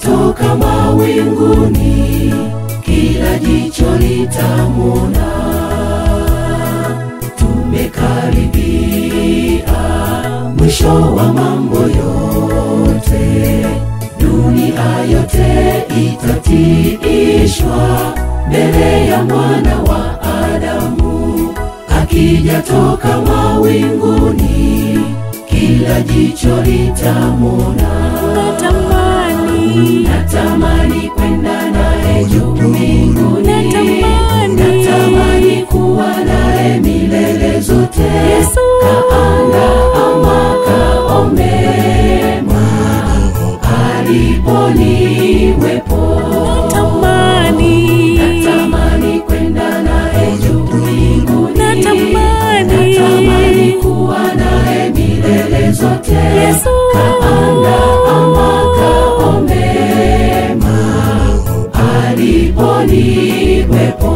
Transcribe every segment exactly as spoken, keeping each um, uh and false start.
akijatoka mawinguni, kila jicho litamwona. Tumekaribia mwisho wa mambo yote, dunia yote itatiishwa mbele ya mwana wa Adamu, akijatoka mawinguni, kila jicho litamwona. Natamani, natamani kwenda naye juu mbinguni, natamani, natamani kuwa naye milele zote. Yesu kaandaa makao mema alipo niwepo. Natamani, natamani kwenda naye juu mbinguni, natamani, natamani kuwa naye milele zote. Yesu kaandaa makao mema alipo niwepo.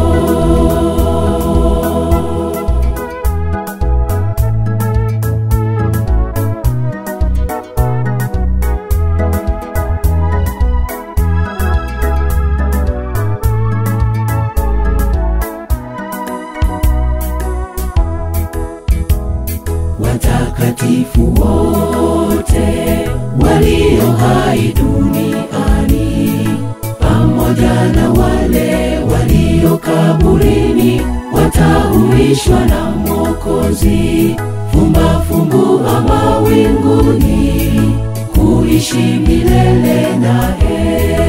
Watakatifu wote walio hai duniani, pamoja na wale walio kaburini, watahuishwa na Mwokozi. Fumba fumbua mawinguni, kuishi milele naye.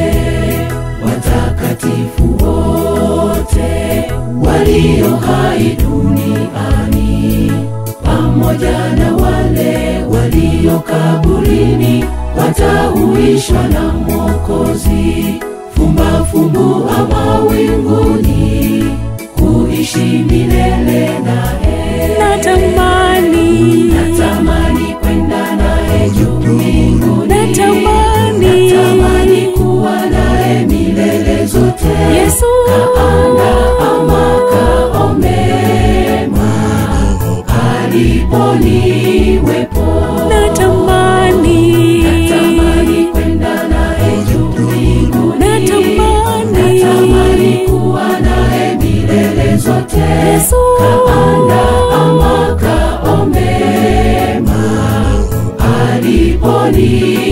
Watakatifu wote walio hai duniani, pamoja na wale walio kaburini, watahuishwa na Mwokozi. Fumba fumbua mawinguni, kuishi milele naye. Natamani, natamani kwenda naye juu mbinguni, natamani, natamani kuwa naye milele zote. Yesu kaandaa makao mema alipo niwepo. Natamani, natamani kwenda naye juu mbinguni, natamani, natamani kuwa naye milele zote. Yesu kaandaa makao mema alipo niwepo.